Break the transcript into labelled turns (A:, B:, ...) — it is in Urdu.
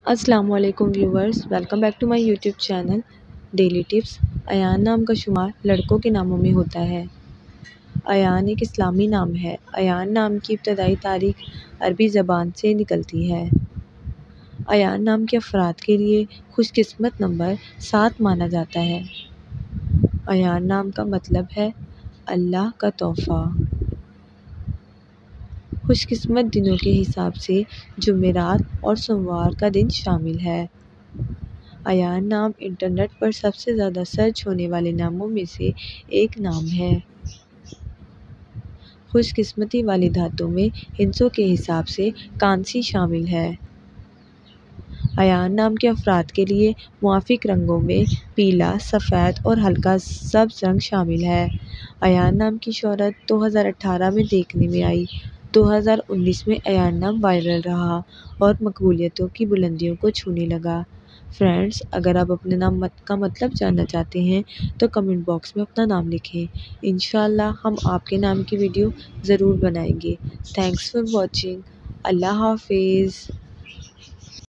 A: السلام علیکم viewers, welcome back to my YouTube channel daily tips. Ayan نام کا شمار لڑکوں کے ناموں میں ہوتا ہے۔ ایان ایک اسلامی نام ہے۔ ایان نام کی ابتدائی تاریخ عربی زبان سے نکلتی ہے۔ ایان نام کے افراد کے لیے خوش قسمت نمبر 7 مانا جاتا ہے۔ ایان نام کا مطلب ہے اللہ کا تحفہ۔ خوش قسمت دنوں کے حساب سے جمعرات اور سوموار کا دن شامل ہے۔ ایان نام انٹرنیٹ پر سب سے زیادہ سرچ ہونے والے ناموں میں سے ایک نام ہے۔ خوش قسمتی والی دھاتوں میں ہندسوں کے حساب سے کانسی شامل ہے۔ ایان نام کے افراد کے لیے موافق رنگوں میں پیلا، سفید اور ہلکا سبز رنگ شامل ہے۔ ایان نام کی شہرت 2018 میں دیکھنے میں آئی۔ 2019 میں ایان نام وائرل رہا اور مقبولیتوں کی بلندیوں کو چھونے لگا۔ فرینڈز، اگر آپ اپنے نام کا مطلب جاننا چاہتے ہیں تو کمنٹ باکس میں اپنا نام لکھیں۔ انشاءاللہ ہم آپ کے نام کی ویڈیو ضرور بنائیں گے۔ Thanks for watching. اللہ حافظ۔